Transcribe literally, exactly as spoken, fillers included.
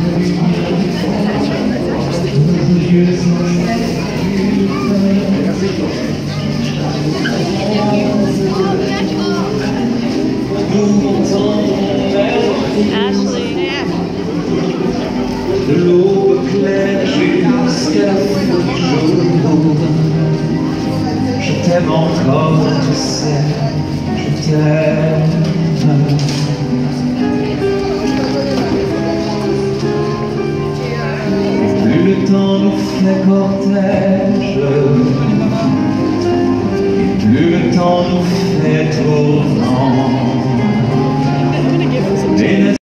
Ashley, yeah. De l'aube claire jusqu'à la fin du jour, je t'aime encore, tu sais, je t'aime. Plus le temps nous fait cortège, et plus le temps nous fait tournant.